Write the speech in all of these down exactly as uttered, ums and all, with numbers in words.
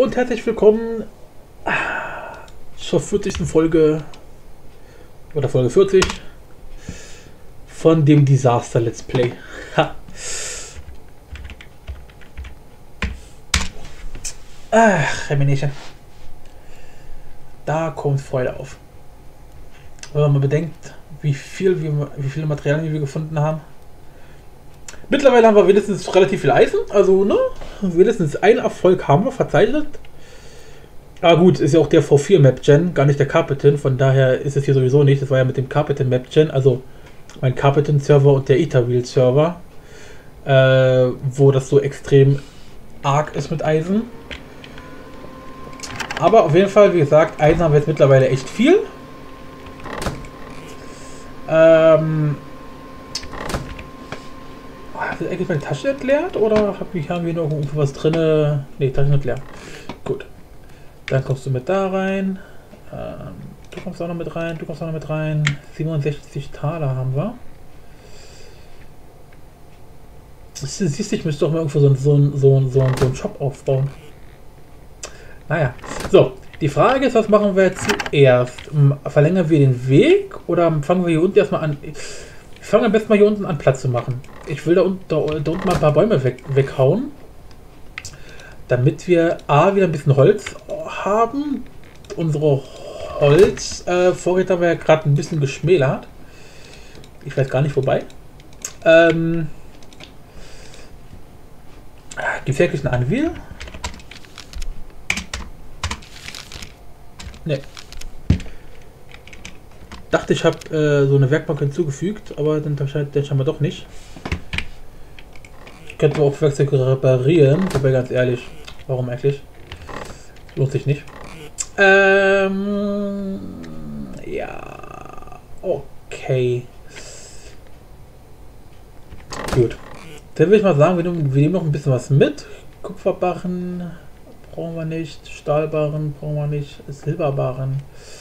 und herzlich willkommen zur vierzigsten Folge oder Folge vierzig von dem Disaster Let's Play. Ha. Ach, Remination. Da kommt Freude auf. Wenn man mal bedenkt, wie viel wir, wie viele Materialien wir gefunden haben. Mittlerweile haben wir wenigstens relativ viel Eisen, also ne, wenigstens einen Erfolg haben wir verzeichnet. Ah gut, ist ja auch der V vier Map Gen, gar nicht der Carpetin, von daher ist es hier sowieso nicht. Das war ja mit dem Carpetin Map Gen, also mein Carpetin Server und der Etherwheel Server, äh, wo das so extrem arg ist mit Eisen. Aber auf jeden Fall, wie gesagt, Eisen haben wir jetzt mittlerweile echt viel. Ähm... Ist eigentlich meine Tasche entleert oder haben wir noch irgendwo was drin? Ne, Tasche nicht leer. Gut. Dann kommst du mit da rein. Ähm, du kommst auch noch mit rein. Du kommst auch noch mit rein. siebenundsechzig Taler haben wir. Siehst du, ich müsste doch mal irgendwo so, so, so, so, so einen Shop aufbauen. Naja. So. Die Frage ist, was machen wir jetzt zuerst? Verlängern wir den Weg oder fangen wir hier unten erstmal an? Wir fangen am besten mal hier unten an Platz zu machen. Ich will da, un da, da unten mal ein paar Bäume weg weghauen. Damit wir A, wieder ein bisschen Holz haben. Unsere Holzvorräte äh, haben wir ja gerade ein bisschen geschmälert. Ich weiß gar nicht, wobei. Ähm, Gibt es wirklich einen Anvil? Ne. Dachte, ich habe äh, so eine Werkbank hinzugefügt, aber dann scheint den scheinbar doch nicht. Könnten wir auch Werkzeuge reparieren, wobei ganz ehrlich, warum eigentlich? Lohnt sich nicht. Ähm, ja, okay. Gut. Dann würde ich mal sagen, wir nehmen, wir nehmen noch ein bisschen was mit. Kupferbarren brauchen wir nicht, Stahlbarren brauchen wir nicht, Silberbarren.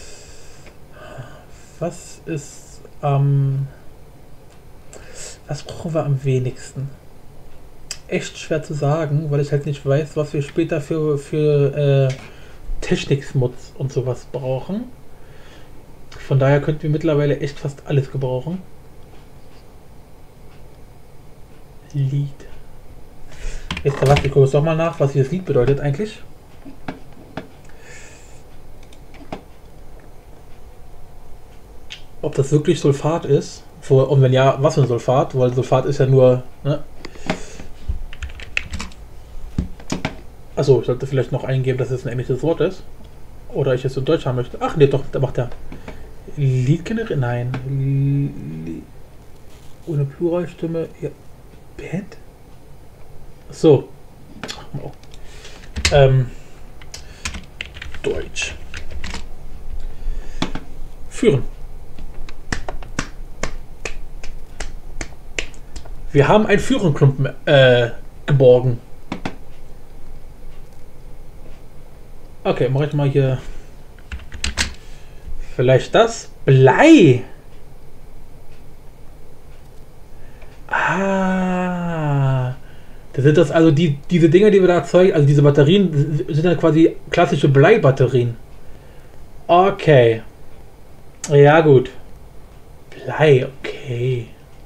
Was ist am... Ähm, was brauchen wir am wenigsten? Echt schwer zu sagen, weil ich halt nicht weiß, was wir später für, für äh, Technikschmutz und sowas brauchen. Von daher könnten wir mittlerweile echt fast alles gebrauchen. Lied. Jetzt was, ich gucke es doch mal nach, was dieses Lied bedeutet eigentlich. Ob das wirklich Sulfat ist. Und wenn ja, was für ein Sulfat? Weil Sulfat ist ja nur... Ne? Achso, ich sollte vielleicht noch eingeben, dass es ein englisches Wort ist. Oder ich es in Deutsch haben möchte. Ach nee, doch, da macht er. Lied generieren? Nein. Lied. Ohne Pluralstimme. Ja. Band? So. Oh. Ähm. Deutsch. Führen. Wir haben einen Führenklumpen äh, geborgen. Okay, mache ich mal hier vielleicht das. Blei! Ah! Das sind das also die diese Dinger, die wir da erzeugen, also diese Batterien sind dann quasi klassische Bleibatterien. Okay. Ja gut. Blei, okay.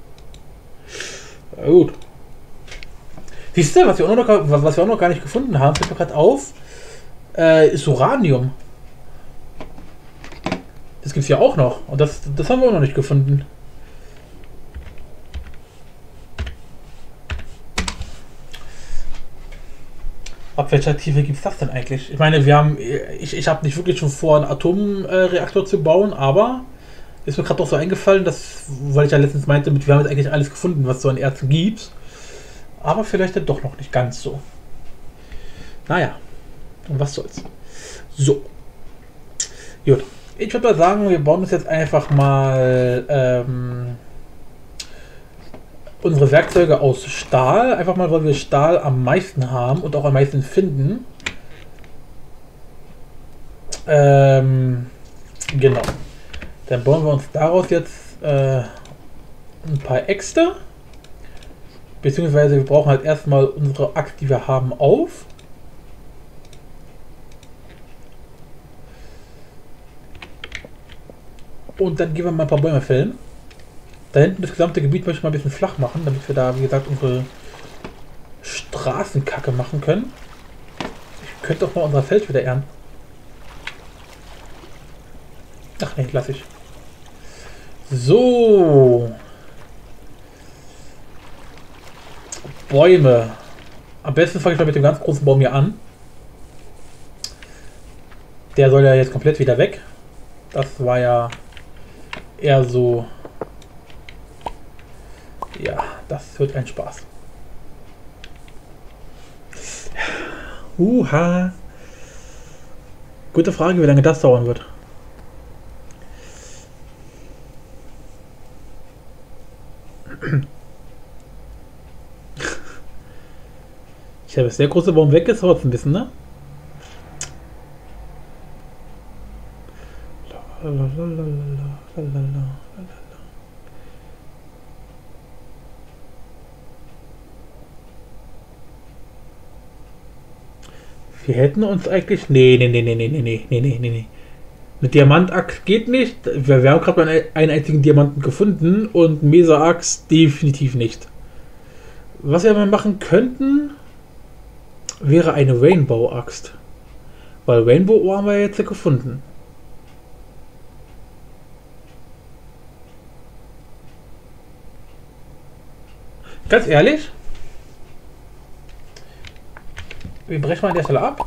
Gut. Siehst du, was wir auch noch, was wir auch noch gar nicht gefunden haben, fällt mir gerade auf, äh, ist Uranium. Das gibt es ja auch noch. Und das, das haben wir auch noch nicht gefunden. Ab welcher Tiefe gibt es das denn eigentlich? Ich meine, wir haben, ich, ich habe nicht wirklich schon vor, einen Atomreaktor äh, zu bauen, aber ist mir gerade doch so eingefallen, dass, weil ich ja letztens meinte, wir haben jetzt eigentlich alles gefunden, was so an Erzen gibt. Aber vielleicht dann doch noch nicht ganz so. Naja, und was soll's. So. Gut. Ich würde mal sagen, wir bauen uns jetzt einfach mal ähm, unsere Werkzeuge aus Stahl. Einfach mal, weil wir Stahl am meisten haben und auch am meisten finden. Ähm, genau. Dann bauen wir uns daraus jetzt äh, ein paar Äxte. Beziehungsweise wir brauchen halt erstmal unsere Axt, die wir haben, auf. Und dann gehen wir mal ein paar Bäume fällen. Da hinten das gesamte Gebiet möchte ich mal ein bisschen flach machen, damit wir da, wie gesagt, unsere Straßenkacke machen können. Ich könnte auch mal unser Feld wieder ernten. Ach nee, lass ich. So. Bäume. Am besten fange ich mal mit dem ganz großen Baum hier an. Der soll ja jetzt komplett wieder weg. Das war ja eher so... Ja, das wird ein Spaß. Uha. Gute Frage, wie lange das dauern wird. Ich habe der große Baum weg ist, dauert es ein bisschen, ne? Wir hätten uns eigentlich... Nee, nee, nee, nee, nee, nee, nee, nee, nee, nee. Eine Diamantachs geht nicht. Wir, wir haben gerade mal einen einzigen Diamanten gefunden und Mesa-Axt definitiv nicht. Was wir mal machen könnten, wäre eine Rainbow-Axt. Weil Rainbow-Ohr haben wir jetzt gefunden. Ganz ehrlich, wir brechen mal an der Stelle ab.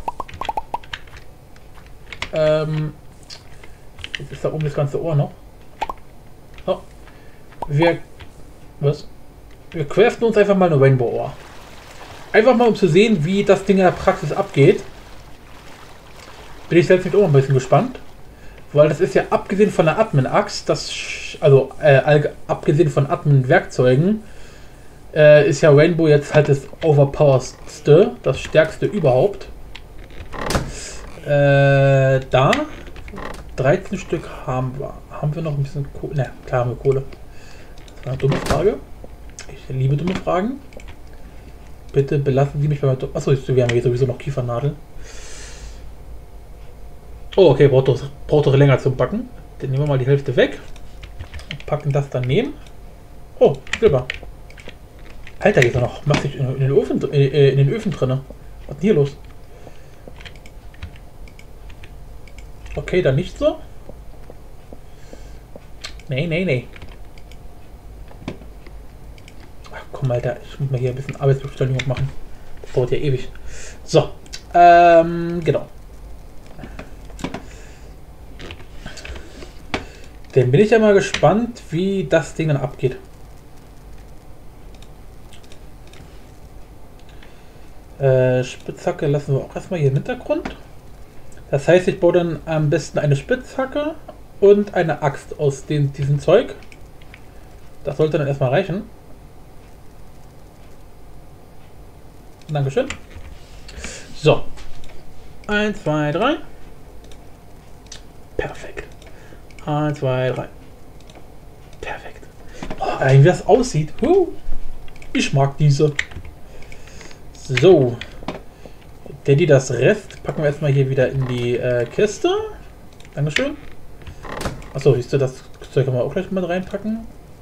Ähm, jetzt ist da oben das ganze Ohr noch. Oh. Wir, was? Wir craften uns einfach mal eine Rainbow-Ohr. Einfach mal, um zu sehen, wie das Ding in der Praxis abgeht. Bin ich selbst auch ein bisschen gespannt. Weil das ist ja abgesehen von der Admin-Axt, das, also äh, abgesehen von Admin-Werkzeugen, äh, ist ja Rainbow jetzt halt das overpoweredste, das stärkste überhaupt. Äh, da dreizehn Stück haben wir. Haben wir noch ein bisschen Kohle? Ne, klar haben wir Kohle. Das war eine dumme Frage. Ich liebe dumme Fragen. Bitte belassen Sie mich bei... Achso, wir haben hier sowieso noch Kiefernadeln. Oh, okay, braucht doch, braucht doch länger zum Backen. Dann nehmen wir mal die Hälfte weg. Und packen das daneben. Oh, Silber. Alter, geht er noch. Mach dich in, in den Ofen, in, in den Öfen drin. Was ist denn hier los? Okay, dann nicht so. Nee, nee, nee. Ach komm, Alter, ich muss mal hier ein bisschen Arbeitsbeschleunigung machen. Das dauert ja ewig. So, ähm, genau. Dann bin ich ja mal gespannt, wie das Ding dann abgeht. Äh, Spitzhacke lassen wir auch erstmal hier im Hintergrund. Das heißt, ich baue dann am besten eine Spitzhacke und eine Axt aus dem, diesem Zeug. Das sollte dann erstmal reichen. Dankeschön. So. eins, zwei, drei. Perfekt. eins, zwei, drei. Perfekt. Oh, wie das aussieht. Huh. Ich mag diese. So. Daddy, das Rest packen wir erstmal hier wieder in die äh, Kiste. Dankeschön. Achso, siehst du, das Zeug können wir auch gleich mal reinpacken.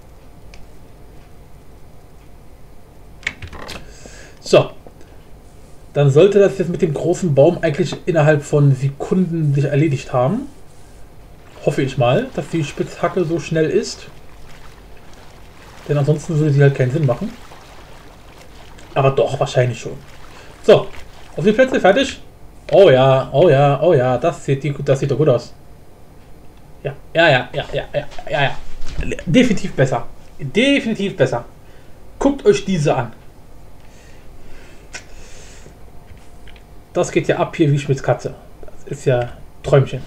So. Dann sollte das jetzt mit dem großen Baum eigentlich innerhalb von Sekunden sich erledigt haben. Hoffe ich mal, dass die Spitzhacke so schnell ist. Denn ansonsten würde sie halt keinen Sinn machen. Aber doch, wahrscheinlich schon. So, auf die Plätze, fertig. Oh ja, oh ja, oh ja, das sieht, die, das sieht doch gut aus. Ja, ja, ja, ja, ja, ja, ja, ja. Definitiv besser. Definitiv besser. Guckt euch diese an. Das geht ja ab hier wie Schmitz Katze. Das ist ja Träumchen.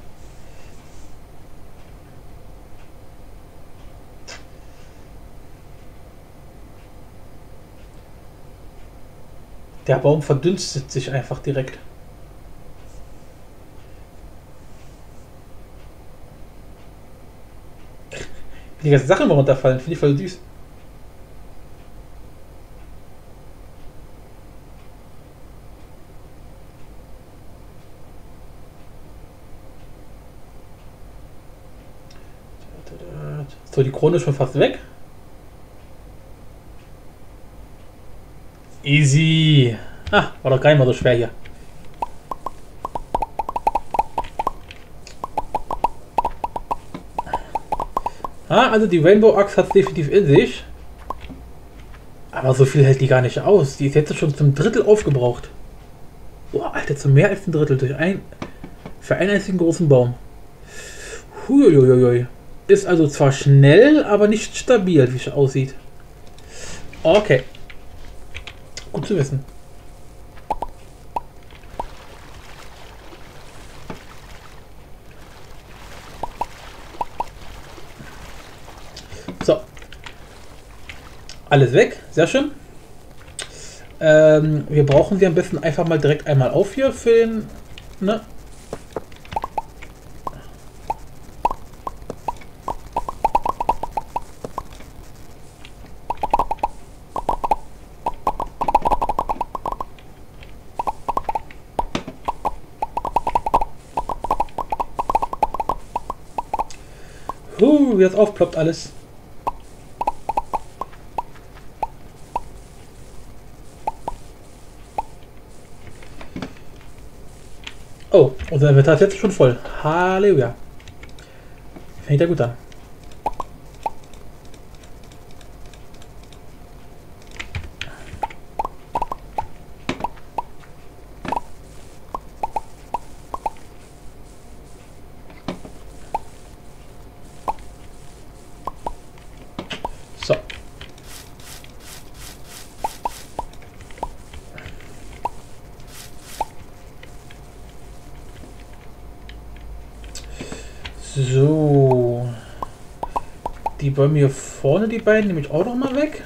Der Baum verdünstet sich einfach direkt. Wie die ganzen Sachen immer runterfallen, finde ich voll süß. So, die Krone ist schon fast weg. Easy. Ah, war doch gar nicht mal so schwer hier. Ah, also die Rainbow Axe hat es definitiv in sich. Aber so viel hält die gar nicht aus. Die ist jetzt schon zum Drittel aufgebraucht. Boah, Alter, zu mehr als ein Drittel durch ein, für einen einzigen großen Baum. Huiuiuiui. Ist also zwar schnell, aber nicht stabil, wie es aussieht. Okay. Gut zu wissen. So. Alles weg. Sehr schön. Ähm, wir brauchen sie am besten einfach mal direkt einmal auf hier für den... Ne? Huh, wie das aufploppt alles. Oh, unser Inventar ist jetzt schon voll. Halleluja. Fängt ja gut an. So. So. Die Bäume hier vorne, die beiden, nehme ich auch noch mal weg.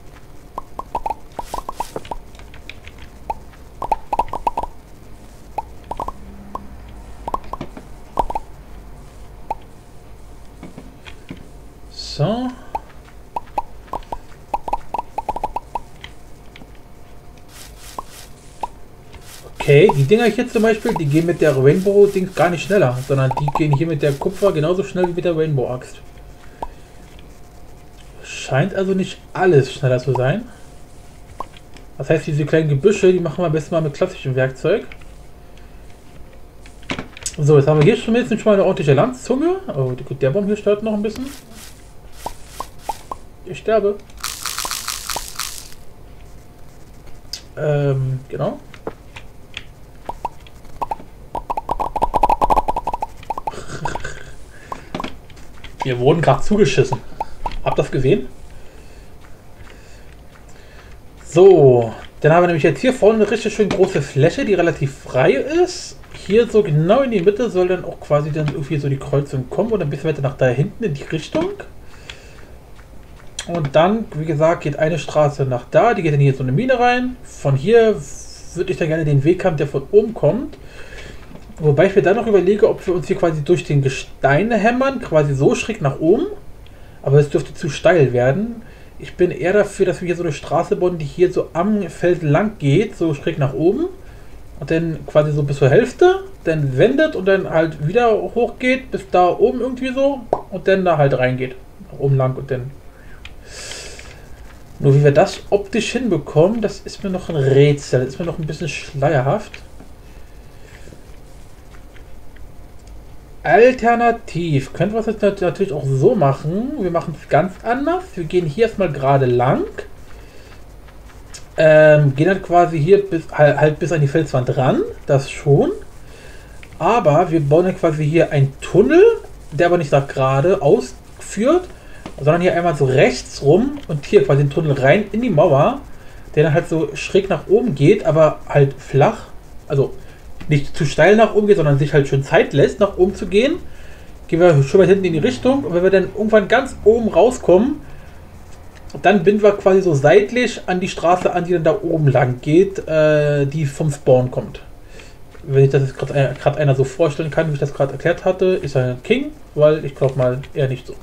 So. Okay, die Dinger hier zum Beispiel, die gehen mit der Rainbow-Dings gar nicht schneller, sondern die gehen hier mit der Kupfer genauso schnell wie mit der Rainbow-Axt. Scheint also nicht alles schneller zu sein. Das heißt, diese kleinen Gebüsche, die machen wir am besten mal mit klassischem Werkzeug. So, jetzt haben wir hier schon mindestens schon mal eine ordentliche Landzunge. Oh, gut, der Baum hier stört noch ein bisschen. Ich sterbe. Ähm, genau. Wir wurden gerade zugeschissen. Habt ihr das gesehen? So, dann haben wir nämlich jetzt hier vorne eine richtig schön große Fläche, die relativ frei ist. Hier so genau in die Mitte soll dann auch quasi dann irgendwie so die Kreuzung kommen und ein bisschen weiter nach da hinten in die Richtung. Und dann, wie gesagt, geht eine Straße nach da, die geht dann hier so eine Mine rein. Von hier würde ich dann gerne den Weg haben, der von oben kommt. Wobei ich mir dann noch überlege, ob wir uns hier quasi durch den Gesteine hämmern, quasi so schräg nach oben. Aber es dürfte zu steil werden. Ich bin eher dafür, dass wir hier so eine Straße bauen, die hier so am Feld lang geht, so schräg nach oben. Und dann quasi so bis zur Hälfte, dann wendet und dann halt wieder hochgeht, bis da oben irgendwie so. Und dann da halt reingeht. Nach oben lang und dann... Nur wie wir das optisch hinbekommen, das ist mir noch ein Rätsel. Das ist mir noch ein bisschen schleierhaft. Alternativ könnten wir es jetzt natürlich auch so machen. Wir machen es ganz anders. Wir gehen hier erstmal gerade lang. Ähm, gehen dann quasi hier bis, halt, halt bis an die Felswand ran. Das schon. Aber wir bauen dann quasi hier einen Tunnel, der aber nicht nach gerade ausführt, sondern hier einmal so rechts rum und hier quasi den Tunnel rein in die Mauer, der dann halt so schräg nach oben geht, aber halt flach. Also nicht zu steil nach oben geht, sondern sich halt schön Zeit lässt, nach oben zu gehen. Gehen wir schon mal hinten in die Richtung und wenn wir dann irgendwann ganz oben rauskommen, dann binden wir quasi so seitlich an die Straße an, die dann da oben lang geht, äh, die vom Spawn kommt. Wenn ich das jetzt gerade äh, einer so vorstellen kann, wie ich das gerade erklärt hatte, ist er ein King, weil ich glaube mal eher nicht so.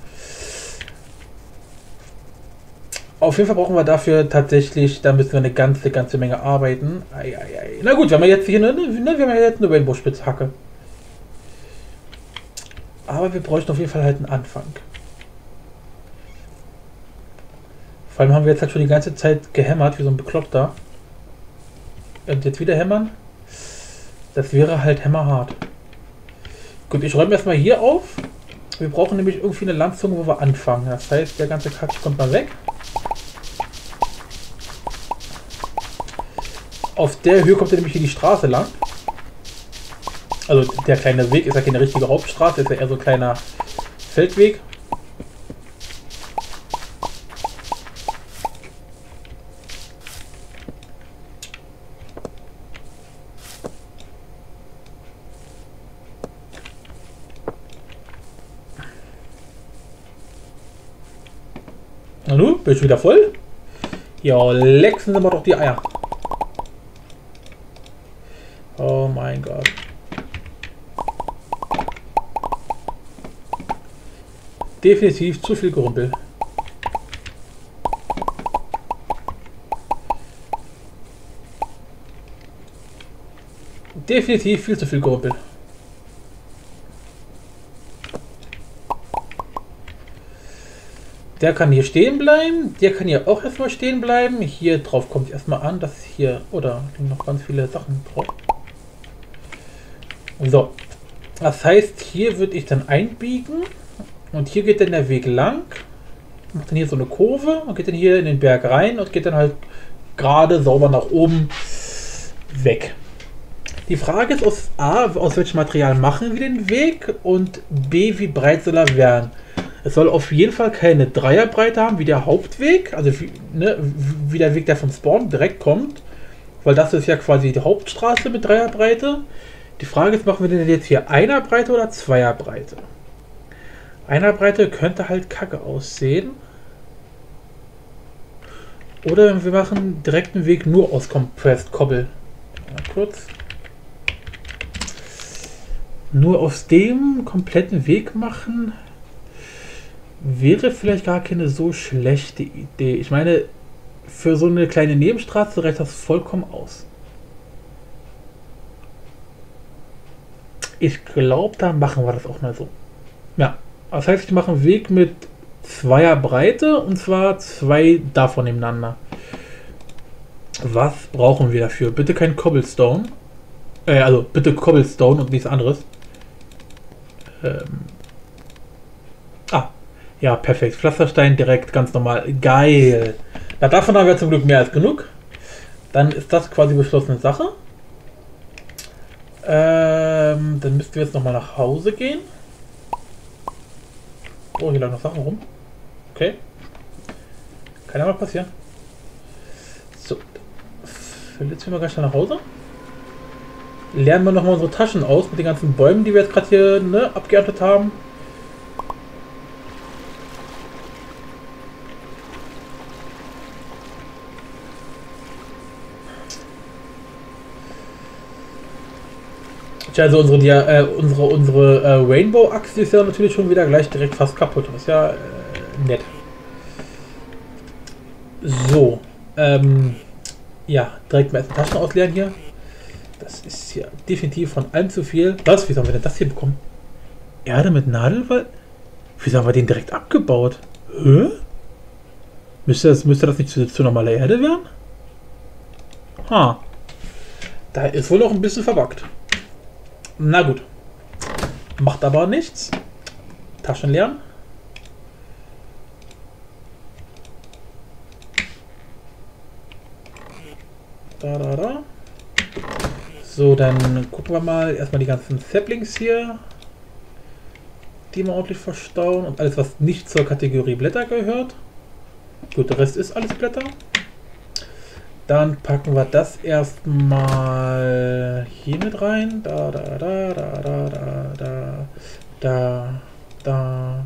Auf jeden Fall brauchen wir dafür tatsächlich, da müssen wir eine ganze, ganze Menge arbeiten. Ei, ei, ei. Na gut, wir haben jetzt hier eine, ne, wir haben jetzt eine Rainbow-Spitzhacke. Aber wir bräuchten auf jeden Fall halt einen Anfang. Vor allem haben wir jetzt halt schon die ganze Zeit gehämmert, wie so ein Bekloppter. Und jetzt wieder hämmern. Das wäre halt hämmerhart. Gut, ich räume erstmal hier auf. Wir brauchen nämlich irgendwie eine Landzunge, wo wir anfangen. Das heißt, der ganze Kack kommt mal weg. Auf der Höhe kommt er nämlich hier die Straße lang. Also der kleine Weg ist ja keine richtige Hauptstraße, ist ja eher so ein kleiner Feldweg. Na nu, bin ich wieder voll? Ja, lexen Sie mal doch die Eier. Oh mein Gott. Definitiv zu viel Gerümpel. Definitiv viel zu viel Gerümpel. Der kann hier stehen bleiben. Der kann hier auch erstmal stehen bleiben. Hier drauf kommt erstmal an, dass hier... Oder noch ganz viele Sachen drauf. So. Das heißt, hier würde ich dann einbiegen. Und hier geht dann der Weg lang. Macht dann hier so eine Kurve. Und geht dann hier in den Berg rein. Und geht dann halt gerade sauber nach oben weg. Die Frage ist aus A, aus welchem Material machen wir den Weg? Und B, wie breit soll er werden? Es soll auf jeden Fall keine Dreierbreite haben, wie der Hauptweg, also wie, ne, wie der Weg, der vom Spawn direkt kommt, weil das ist ja quasi die Hauptstraße mit Dreierbreite. Die Frage ist, machen wir denn jetzt hier Einerbreite oder Zweierbreite? Einerbreite könnte halt kacke aussehen. Oder wir machen direkt einen Weg nur aus Compressed Cobble. Mal kurz. Nur aus dem kompletten Weg machen... Wäre vielleicht gar keine so schlechte Idee. Ich meine, für so eine kleine Nebenstraße reicht das vollkommen aus. Ich glaube, da machen wir das auch mal so. Ja, das heißt, ich mache einen Weg mit zweier Breite und zwar zwei davon nebeneinander. Was brauchen wir dafür? Bitte kein Cobblestone. Äh, also bitte Cobblestone und nichts anderes. Ähm. Ah. Ja, perfekt. Pflasterstein direkt ganz normal. Geil. Na, davon haben wir zum Glück mehr als genug. Dann ist das quasi beschlossene Sache. Ähm, dann müssten wir jetzt nochmal nach Hause gehen. Oh, hier lagen noch Sachen rum. Okay. Kann ja mal passieren. So. Jetzt gehen wir gleich nach Hause. Lernen wir nochmal unsere Taschen aus mit den ganzen Bäumen, die wir jetzt gerade hier ne, abgeerntet haben. Also unsere, Dia äh, unsere, unsere äh, Rainbow-Axt ist ja natürlich schon wieder gleich direkt fast kaputt. Das ist ja äh, nett. So. Ähm, ja, direkt mal erst die Taschen ausleeren hier. Das ist ja definitiv von allem zu viel. Was? Wie sollen wir denn das hier bekommen? Erde mit Nadelwald? Wieso haben wir den direkt abgebaut? Hä? Müsste das, müsste das nicht zu, zu normaler Erde werden? Ha. Da ist wohl noch ein bisschen verbuggt. Na gut. Macht aber nichts. Taschen leeren. Da, da, da. So, dann gucken wir mal erstmal die ganzen Saplings hier. Die mal ordentlich verstauen. Und alles, was nicht zur Kategorie Blätter gehört. Gut, der Rest ist alles Blätter. Dann packen wir das erstmal hier mit rein. Da, da, da, da, da, da, da, da, da,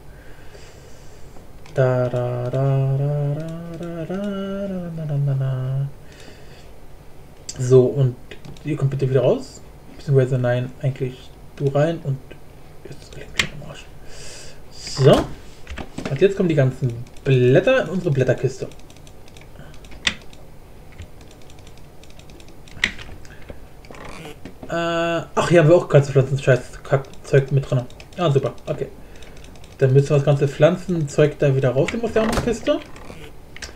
da, da, da, da, da, da, da, da. So, und ihr kommt bitte wieder raus. Beziehungsweise nein, eigentlich du rein und jetzt leg mich am Arsch. So. Und jetzt kommen die ganzen Blätter in unsere Blätterkiste. Ach, hier haben wir auch ganze Pflanzenscheiß-Zeug mit drin. Ah, super. Okay. Dann müssen wir das ganze Pflanzenzeug da wieder rausnehmen aus der anderen Kiste.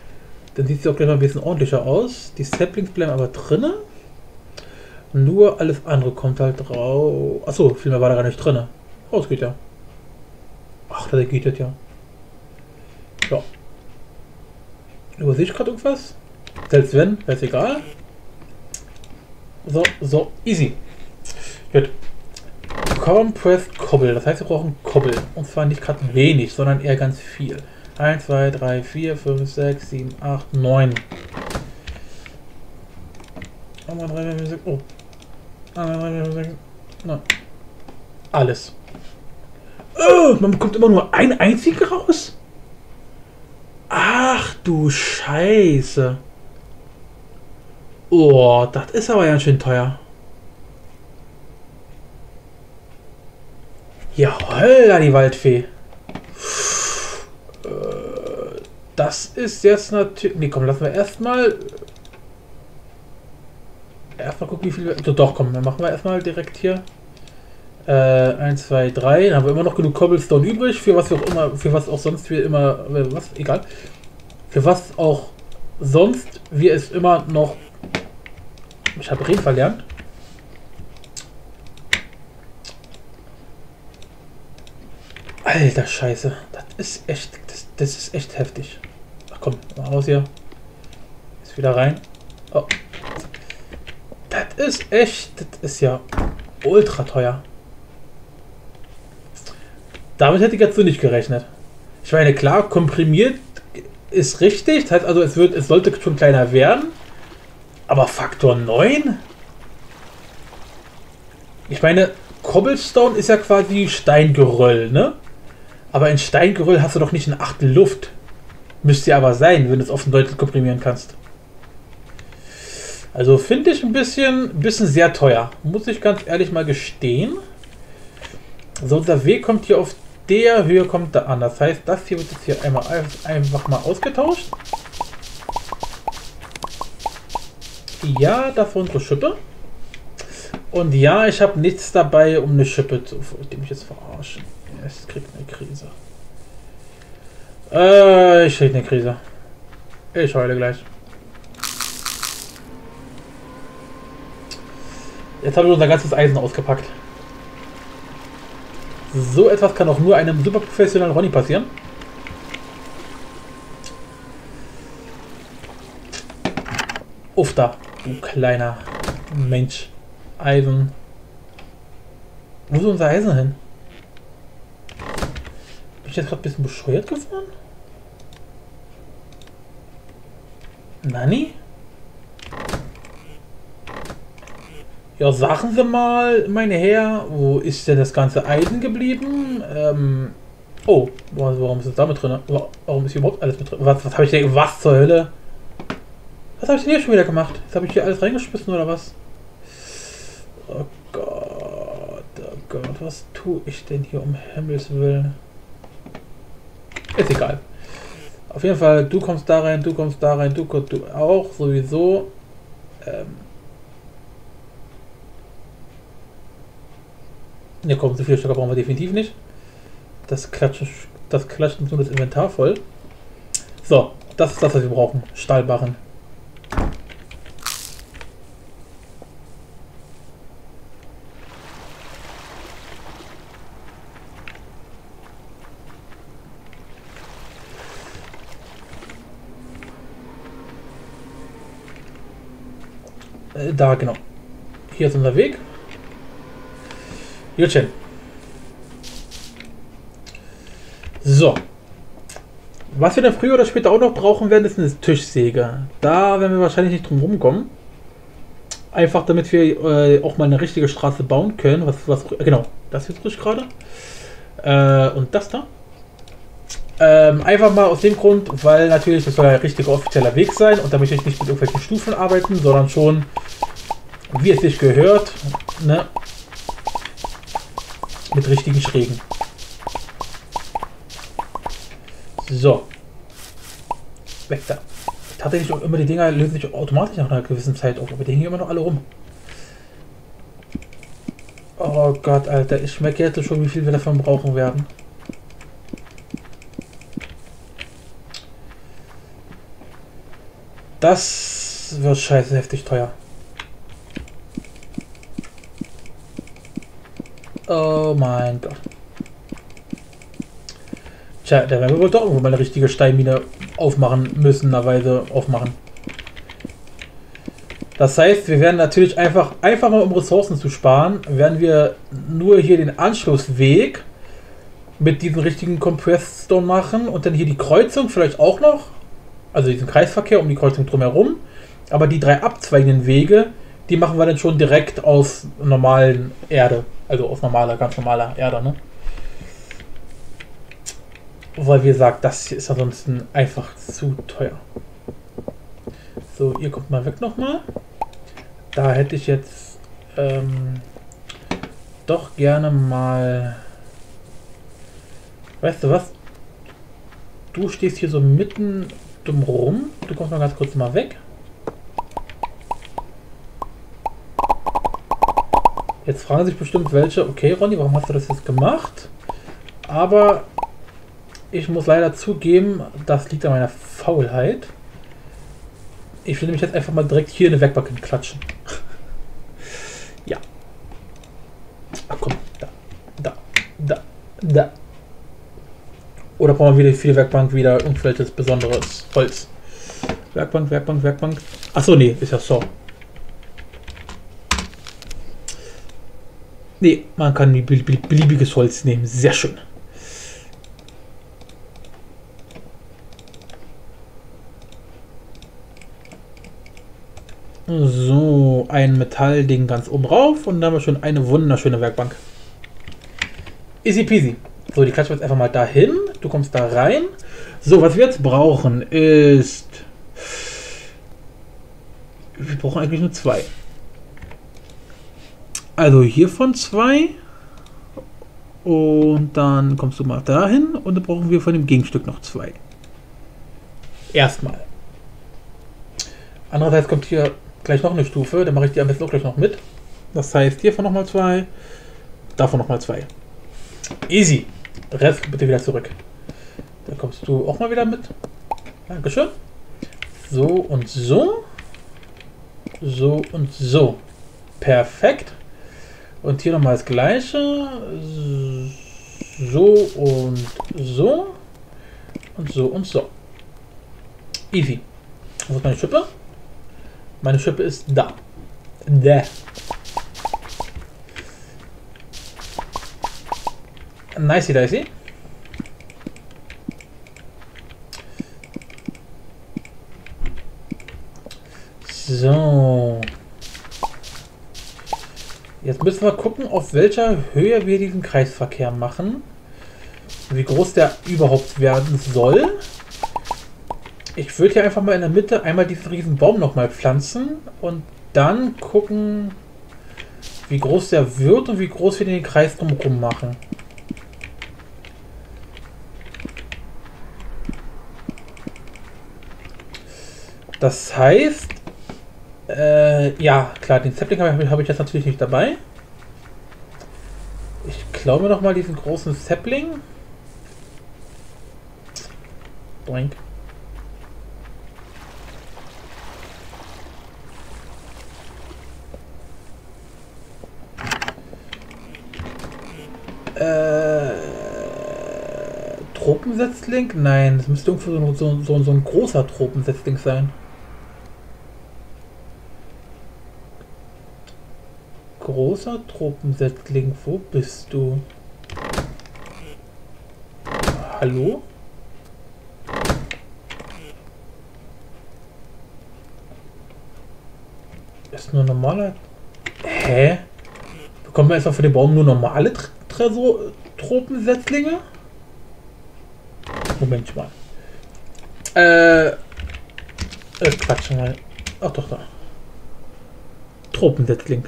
Dann sieht sie auch gleich mal ein bisschen ordentlicher aus. Die Saplings bleiben aber drinnen. Nur alles andere kommt halt drauf. Achso, viel mehr war da gar nicht drin. Oh, es geht ja. Ach, da geht das ja. Ja. Übersehe ich gerade irgendwas? Selbst wenn, wäre es egal. So, so, easy. Gut. Compressed Cobble, das heißt, wir brauchen Cobble. Und zwar nicht gerade wenig, sondern eher ganz viel. eins, zwei, drei, vier, fünf, sechs, sieben, acht, neun. Oh. Alles. Oh, man bekommt immer nur einen einzigen raus? Ach du Scheiße. Oh, das ist aber ganz schön teuer. Ja, holla, die Waldfee. Das ist jetzt natürlich... Nee, komm, lassen wir erstmal... Erstmal gucken, wie viel... Wir, doch, komm, dann machen wir erstmal direkt hier. Äh, eins, zwei, drei. Dann haben wir immer noch genug Cobblestone übrig, für was wir auch immer... Für was auch sonst wir immer... Was? Egal. Für was auch sonst wir es immer noch... Ich habe Reden verlernt. Alter Scheiße. Das ist echt... Das, das ist echt heftig. Ach komm, mal raus hier. Ist wieder rein. Oh. Das ist echt... Das ist ja ultra teuer. Damit hätte ich jetzt so nicht gerechnet. Ich meine, klar, komprimiert ist richtig. Das heißt also, es, wird, es sollte schon kleiner werden. Aber Faktor neun? Ich meine, Cobblestone ist ja quasi Steingeröll, ne? Aber in Steingeröll hast du doch nicht ein Achtel Luft. Müsste ja aber sein, wenn du es offen deutlich komprimieren kannst. Also finde ich ein bisschen, ein bisschen sehr teuer. Muss ich ganz ehrlich mal gestehen. So, unser Weg kommt hier auf der Höhe kommt da an. Das heißt, das hier wird jetzt hier einmal einfach mal ausgetauscht. Ja, das war unsere Schippe. Und ja, ich habe nichts dabei, um eine Schippe zu... Ich mich jetzt verarschen. Es kriegt eine Krise. Äh, ich krieg eine Krise. Ich heule gleich. Jetzt habe ich unser ganzes Eisen ausgepackt. So etwas kann auch nur einem super professionellen Ronny passieren. Uff da, du kleiner Mensch. Eisen. Wo ist unser Eisen hin? Bin ich jetzt gerade ein bisschen bescheuert geworden? Nani? Ja, sagen Sie mal, meine Herr, wo ist denn das ganze Eisen geblieben? Ähm, oh, warum ist es da mit drin? Warum ist hier überhaupt alles mit drin? Was, was habe ich denn, was zur Hölle? Was habe ich denn hier schon wieder gemacht? Jetzt habe ich hier alles reingeschmissen oder was? Oh Gott, oh Gott, was tue ich denn hier um Himmels Willen? Ist egal. Auf jeden Fall, du kommst da rein, du kommst da rein, du kommst du auch, sowieso. Ähm. Ne, komm, so viele Stöcker brauchen wir definitiv nicht. Das klatscht, das klatscht uns nur das Inventar voll. So, das ist das, was wir brauchen. Stahlbarren. Äh, da, genau. Hier ist unser Weg. Jutchen. So. Was wir dann früher oder später auch noch brauchen werden, ist eine Tischsäge. Da werden wir wahrscheinlich nicht drum rumkommen. Einfach damit wir äh, auch mal eine richtige Straße bauen können. Was, was, genau, das jetzt frisch gerade. Äh, und das da. Ähm, einfach mal aus dem Grund, weil natürlich das soll ein richtiger offizieller Weg sein. Und da möchte ich nicht mit irgendwelchen Stufen arbeiten, sondern schon, wie es sich gehört, ne? Mit richtigen Schrägen. So. Weg da. Tatsächlich auch immer die Dinger lösen sich automatisch nach einer gewissen Zeit auf, aber die hängen immer noch alle rum. Oh Gott, Alter, ich merke jetzt schon, wie viel wir davon brauchen werden. Das wird scheiße heftig teuer. Oh mein Gott. Tja, da werden wir wohl doch irgendwo mal eine richtige Steinmine aufmachen müssen, Weise aufmachen. Das heißt, wir werden natürlich einfach, einfach mal um Ressourcen zu sparen, werden wir nur hier den Anschlussweg mit diesem richtigen Compressed-Stone machen und dann hier die Kreuzung vielleicht auch noch, also diesen Kreisverkehr um die Kreuzung drumherum, aber die drei abzweigenden Wege, die machen wir dann schon direkt aus normalen Erde, also aus normaler, ganz normaler Erde, ne? Weil wie gesagt, das hier ist ansonsten einfach zu teuer. So, ihr kommt mal weg nochmal. Da hätte ich jetzt ähm, doch gerne mal... Weißt du was? Du stehst hier so mitten dumm rum. Du kommst mal ganz kurz mal weg. Jetzt fragen sich bestimmt welche, okay Ronny, warum hast du das jetzt gemacht? Aber ich muss leider zugeben, das liegt an meiner Faulheit. Ich will nämlich jetzt einfach mal direkt hier eine Werkbank hinklatschen. Ja. Ach komm, da, da, da, da. Oder brauchen wir wieder für die Werkbank wieder irgendwelches besonderes Holz? Werkbank, Werkbank, Werkbank. Achso, nee, ist ja so. Nee, man kann beliebiges Holz nehmen. Sehr schön. So, ein Metallding ganz oben rauf und dann haben wir schon eine wunderschöne Werkbank. Easy peasy. So, die klatschen wir jetzt einfach mal dahin. Du kommst da rein. So, was wir jetzt brauchen ist... Wir brauchen eigentlich nur zwei. Also hiervon zwei. Und dann kommst du mal dahin und dann brauchen wir von dem Gegenstück noch zwei. Erstmal. Andererseits kommt hier gleich noch eine Stufe, dann mache ich die am besten auch gleich noch mit. Das heißt, hiervon nochmal zwei, davon nochmal zwei. Easy. Rest bitte wieder zurück. Da kommst du auch mal wieder mit. Dankeschön. So und so. So und so. Perfekt. Und hier nochmal das gleiche. So und so. Und so und so. Easy. Wo ist meine Schippe? Meine Schippe ist da. Da. Nicey dicey. So. Jetzt müssen wir gucken, auf welcher Höhe wir diesen Kreisverkehr machen. Wie groß der überhaupt werden soll. Ich würde hier einfach mal in der Mitte einmal diesen riesen Baum nochmal pflanzen und dann gucken, wie groß der wird und wie groß wir den Kreis drumherum machen. Das heißt, äh, ja klar, den Sapling habe ich, hab ich jetzt natürlich nicht dabei. Ich klaue mir noch mal diesen großen Sapling. Doink. Äh, Tropensetzling? Nein, das müsste irgendwo so, so, so, so ein großer Tropensetzling sein. Großer Tropensetzling, wo bist du? Hallo? Ist nur normaler. Hä? Bekommen wir erstmal für den Baum nur normale Tresor Tropensetzlinge? Moment mal. Äh. äh Quatsch mal. Ach doch, da. Tropensetzling.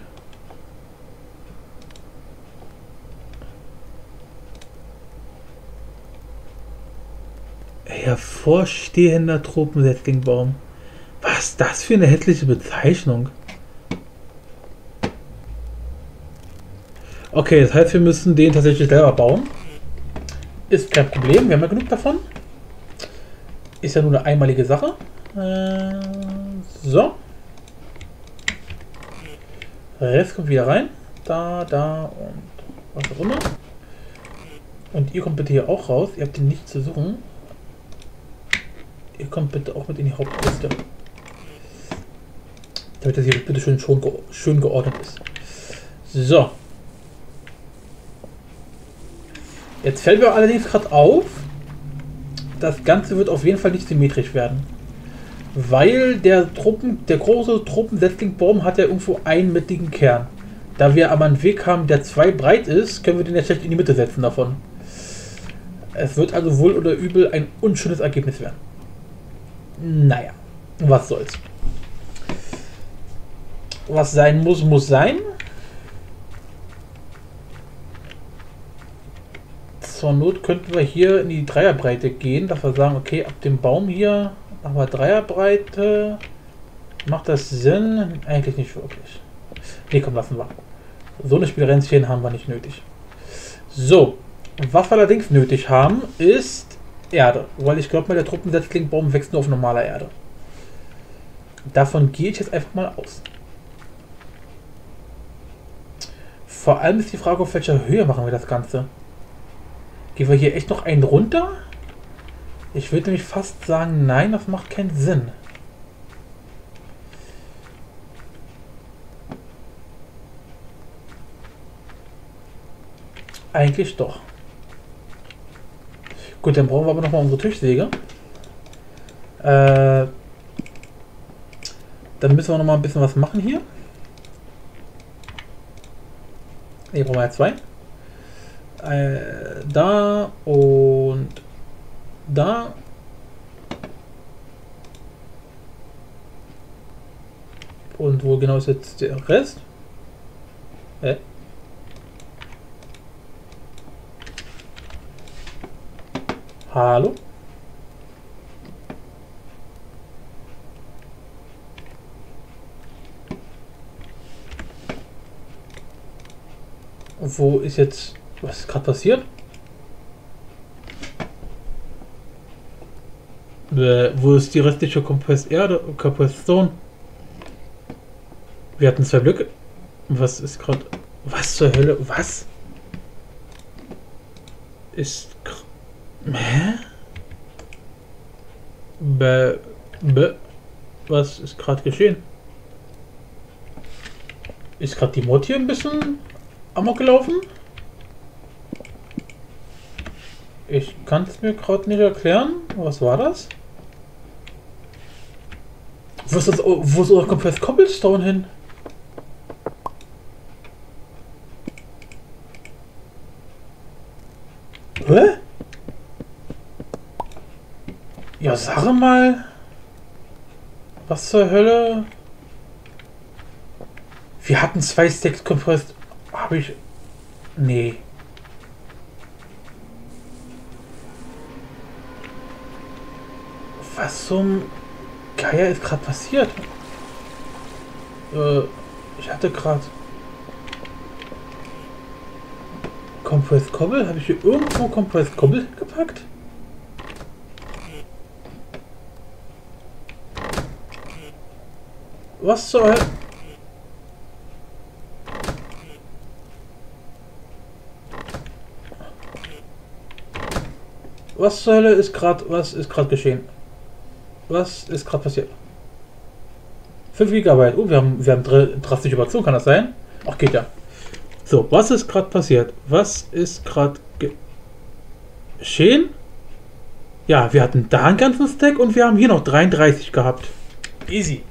Hervorstehender Tropensetzlingbaum. Was ist das für eine hässliche Bezeichnung? Okay, das heißt, wir müssen den tatsächlich selber bauen. Ist kein Problem, wir haben ja genug davon. Ist ja nur eine einmalige Sache. Äh, so. Rest kommt wieder rein. Da, da und was auch immer. Und ihr kommt bitte hier auch raus. Ihr habt den nicht zu suchen. Ihr kommt bitte auch mit in die Hauptliste. Damit das hier bitte schön, schon ge schön geordnet ist. So. Jetzt fällt mir allerdings gerade auf, das Ganze wird auf jeden Fall nicht symmetrisch werden. Weil der Truppen, der große Truppensetzlingbaum hat ja irgendwo einen mittigen Kern. Da wir aber einen Weg haben, der zwei breit ist, können wir den jetzt schlecht in die Mitte setzen davon. Es wird also wohl oder übel ein unschönes Ergebnis werden. Naja, was soll's. Was sein muss, muss sein. Zur Not könnten wir hier in die Dreierbreite gehen, dass wir sagen, okay, ab dem Baum hier machen wir Dreierbreite. Macht das Sinn? Eigentlich nicht wirklich. Ne, komm, lassen wir. So eine Spielränzchen haben wir nicht nötig. So, was wir allerdings nötig haben, ist Erde. Weil ich glaube, der Truppensetzlingbaum wächst nur auf normaler Erde. Davon gehe ich jetzt einfach mal aus. Vor allem ist die Frage, auf welcher Höhe machen wir das Ganze. Gehen wir hier echt noch einen runter? Ich würde nämlich fast sagen, nein, das macht keinen Sinn. Eigentlich doch. Gut, dann brauchen wir aber nochmal unsere Tischsäge. Äh, dann müssen wir noch mal ein bisschen was machen hier. Hier brauchen wir ja zwei. Äh, da und da. Und wo genau ist jetzt der Rest? Hä? Hallo? Wo ist jetzt... Was ist gerade passiert? Äh, wo ist die restliche Kompresserde? Kompression? Wir hatten zwei Blöcke. Was ist gerade... Was zur Hölle? Was? Ist... Hä? Bäh, bäh. Was ist gerade geschehen? Ist gerade die Mod hier ein bisschen amok gelaufen? Ich kann es mir gerade nicht erklären. Was war das? Wo ist, das, wo ist unser Compressed Cobblestone hin? Hä? Ja, sag mal. Was zur Hölle? Wir hatten zwei Stacks Compressed. Habe ich... Nee. Was zum Geier ist gerade passiert? Äh, ich hatte gerade... Compressed Cobble? Habe ich hier irgendwo Compressed Cobble gepackt? Was zur Hölle? Was zur Hölle ist gerade, was ist gerade geschehen? Was ist gerade passiert? fünf Gigabyte. Oh, wir haben, wir haben drastisch überzogen, kann das sein? Ach, geht ja. So, was ist gerade passiert? Was ist gerade geschehen? Ja, wir hatten da einen ganzen Stack und wir haben hier noch dreiunddreißig gehabt. Easy.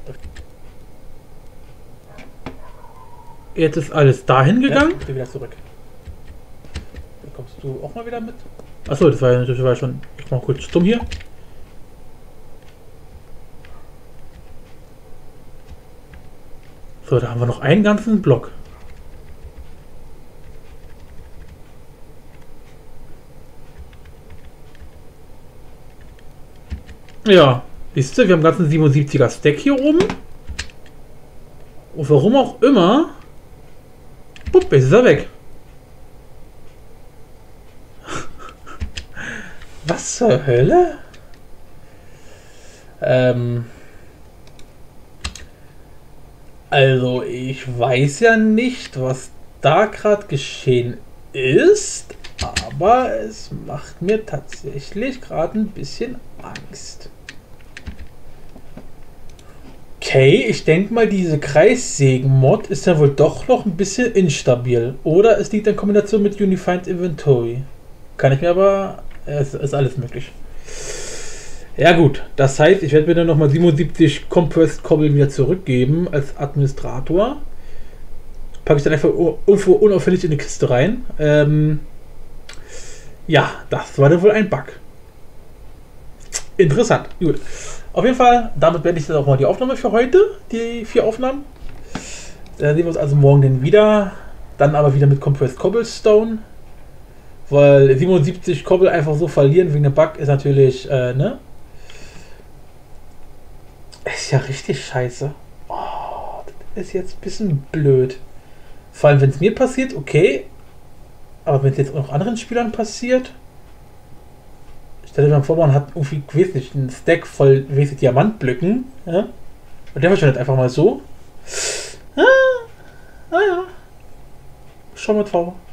Jetzt ist alles dahin gegangen. Ja, wieder zurück. Da kommst du auch mal wieder mit. Achso, das war ja natürlich war schon. Ich mach kurz stumm hier. So, da haben wir noch einen ganzen Block. Ja, siehst du, wir haben einen ganzen siebenundsiebziger Stack hier oben. Und warum auch immer. Pupp, jetzt ist er weg. Was zur Hölle? Ähm, also ich weiß ja nicht, was da gerade geschehen ist, aber es macht mir tatsächlich gerade ein bisschen Angst. Okay, ich denke mal, diese Kreissägen-Mod ist ja wohl doch noch ein bisschen instabil. Oder es liegt in Kombination mit Unified Inventory. Kann ich mir aber... Es ist alles möglich. Ja gut, das heißt, ich werde mir dann nochmal siebenundsiebzig Compressed Cobble wieder zurückgeben als Administrator. Packe ich dann einfach irgendwo unauffällig in die Kiste rein. Ähm ja, das war dann wohl ein Bug. Interessant, gut. Auf jeden Fall, damit beende ich dann auch mal die Aufnahme für heute, die vier Aufnahmen. Dann sehen wir uns also morgen dann wieder. Dann aber wieder mit Compressed Cobblestone. Weil siebenundsiebzig Cobble einfach so verlieren wegen dem Bug ist natürlich, äh, ne? Ist ja richtig scheiße. Oh, das ist jetzt ein bisschen blöd. Vor allem, wenn es mir passiert, okay. Aber wenn es jetzt auch noch anderen Spielern passiert. Stell dir mal vor, man hat irgendwie, ich weiß nicht, einen Stack voll weiße Diamantblöcken. Ja? Und der verschwindet einfach mal so. Ah, ah ja. Schau mal drauf.